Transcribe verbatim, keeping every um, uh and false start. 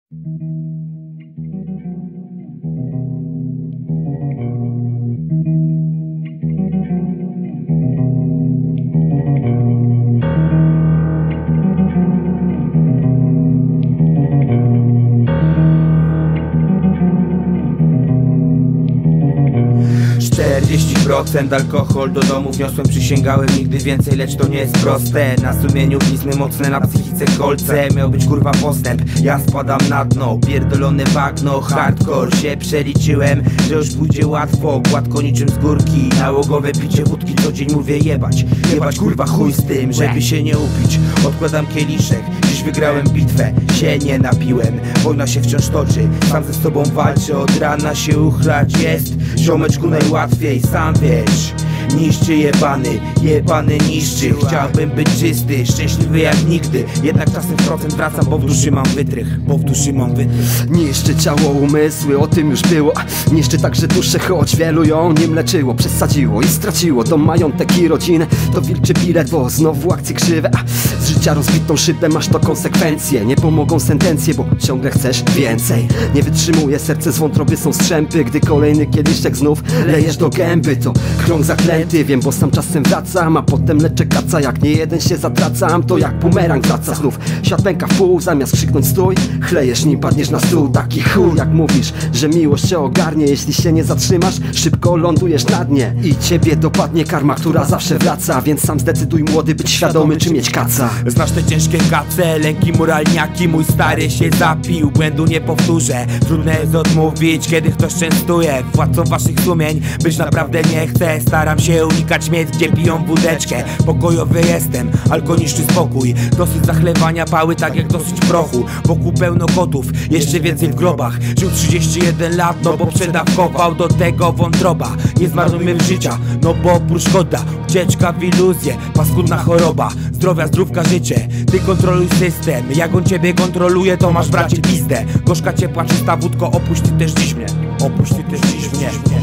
czterdzieści procent alkohol do domu wniosłem, przysięgałem nigdy więcej, lecz to nie jest proste. Na sumieniu blizny mocne, na psychice kolce. Miał być kurwa postęp, ja spadam na dno. Pierdolone bagno, hardcore się przeliczyłem, że już pójdzie łatwo, gładko niczym z górki. Nałogowe picie wódki, co dzień mówię jebać. Jebać kurwa chuj z tym, żeby się nie upić. Odkładam kieliszek, dziś wygrałem bitwę, się nie napiłem. Wojna się wciąż toczy, sam ze sobą walczę. Od rana się uchlać jest, ziomeczku najłatwiej, sam wiesz. Niszczy jebany, jebany niszczy. Chciałbym być czysty, szczęśliwy jak nigdy. Jednak czasem w procent wracam, bo w duszy mam wytrych. Bo w duszy mam wytrych. Niszczy ciało, umysły, o tym już było. Niszczy także duszę, choć wielu ją nie mleczyło. Przesadziło i straciło dom, majątek i rodzinę. To wilczy bilet, bo znowu akcje krzywe. Z życia rozbitą szybę, masz to konsekwencje. Nie pomogą sentencje, bo ciągle chcesz więcej. Nie wytrzymuje, serce z wątroby są strzępy. Gdy kolejny kieliszek znów lejesz do gęby, to krąg zaklęty. Wiem, bo sam czasem wracam, a potem leczę kaca. Jak nie jeden się zatracam, to jak bumerang wraca znów. Świat pęka w pół, zamiast krzyknąć stój, chlejesz nim padniesz na stół. Taki chuj, jak mówisz, że miłość cię ogarnie. Jeśli się nie zatrzymasz, szybko lądujesz na dnie i ciebie dopadnie karma, która zawsze wraca. Więc sam zdecyduj, młody, być świadomy, czy mieć kaca. Znasz te ciężkie kace, lęki moralniaki. Mój stary się zapił, błędu nie powtórzę. Trudne jest odmówić, kiedy ktoś częstuje. Władcą waszych sumień być naprawdę nie chcę. Staram się unikać miejsc, gdzie piją wódeczkę. Pokojowy jestem, alko niszczy spokój. Dosyć zachlewania pały, tak jak dosyć prochu. Wokół pełno kotów, jeszcze więcej w grobach. Żył trzydzieści jeden lat, no bo przedawkował. Do tego wątroba, nie zmarnujmy życia, no bo oprócz szkoda. Ucieczka w iluzję, paskudna choroba. Zdrowia, zdrówka, życie, ty kontroluj system. Jak on ciebie kontroluje, to masz bracie pizdę. Gorzka, ciepła, czysta wódko, opuść ty też dziś mnie. Opuść ty też dziś mnie.